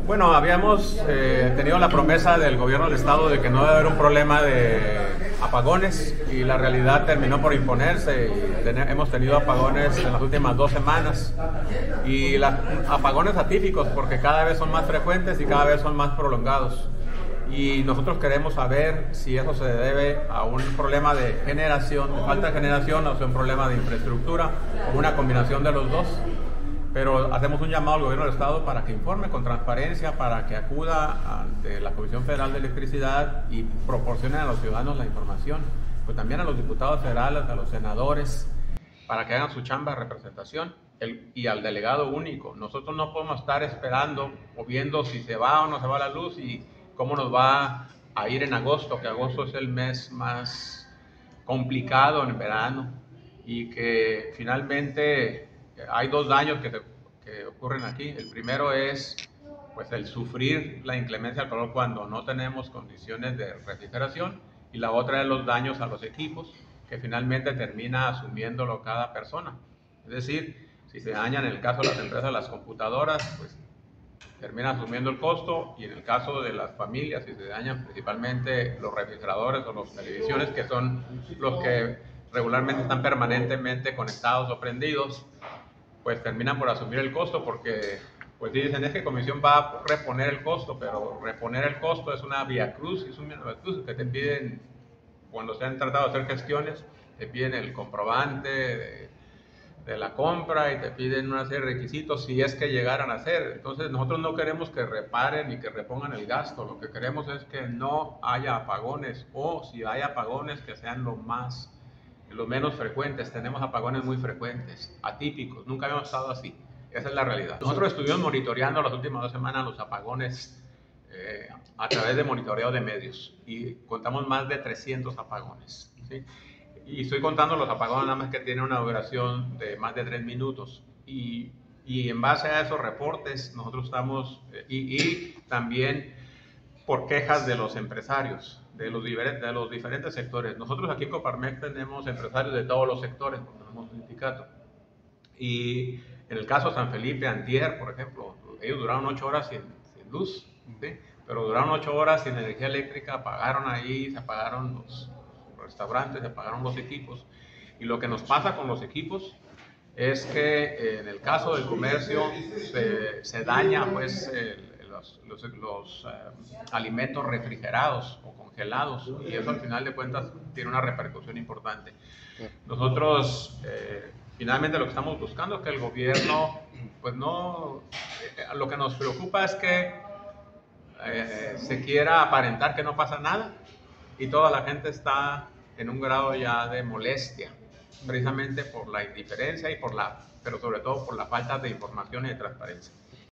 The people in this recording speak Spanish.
Bueno, habíamos tenido la promesa del gobierno del estado de que no iba a haber un problema de apagones y la realidad terminó por imponerse y hemos tenido apagones en las últimas 2 semanas y apagones atípicos porque cada vez son más frecuentes y cada vez son más prolongados. Y nosotros queremos saber si eso se debe a un problema de generación, de falta de generación, o sea, un problema de infraestructura o una combinación de los dos. Pero hacemos un llamado al gobierno del estado para que informe con transparencia, para que acuda ante la Comisión Federal de Electricidad y proporcione a los ciudadanos la información, pues también a los diputados federales, a los senadores, para que hagan su chamba de representación y al delegado único. Nosotros no podemos estar esperando o viendo si se va o no se va la luz y cómo nos va a ir en agosto, que agosto es el mes más complicado en verano y que finalmente hay 2 daños que ocurren aquí. El primero es pues, el sufrir la inclemencia del calor cuando no tenemos condiciones de refrigeración y la otra es los daños a los equipos que finalmente termina asumiéndolo cada persona. Es decir, si se dañan en el caso de las empresas las computadoras, pues termina asumiendo el costo y en el caso de las familias, si se dañan principalmente los refrigeradores o las televisiones, que son los que regularmente están permanentemente conectados o prendidos, pues terminan por asumir el costo porque pues dicen es que comisión va a reponer el costo, pero reponer el costo es una vía cruz, es un vía cruz que te piden cuando se han tratado de hacer gestiones, te piden el comprobante de la compra y te piden una serie de requisitos si es que llegaran a hacer. Entonces nosotros no queremos que reparen ni que repongan el gasto, lo que queremos es que no haya apagones o si hay apagones que sean los menos frecuentes. Tenemos apagones muy frecuentes, atípicos, nunca habíamos estado así. Esa es la realidad. Nosotros estuvimos monitoreando las últimas 2 semanas los apagones a través de monitoreo de medios y contamos más de 300 apagones, ¿sí? Y estoy contando los apagones nada más que tienen una duración de más de 3 minutos y en base a esos reportes nosotros estamos y también por quejas de los empresarios, de los diferentes sectores. Nosotros aquí en Coparmex tenemos empresarios de todos los sectores, porque tenemos un sindicato. Y en el caso de San Felipe, antier, por ejemplo, ellos duraron 8 horas sin luz, ¿sí? Pero duraron 8 horas sin energía eléctrica, apagaron ahí, se apagaron los restaurantes, se apagaron los equipos. Y lo que nos pasa con los equipos es que en el caso del comercio se daña pues los alimentos refrigerados o congelados y eso al final de cuentas tiene una repercusión importante. Nosotros finalmente lo que estamos buscando es que el gobierno pues no, lo que nos preocupa es que se quiera aparentar que no pasa nada y toda la gente está en un grado ya de molestia precisamente por la indiferencia y pero sobre todo por la falta de información y de transparencia.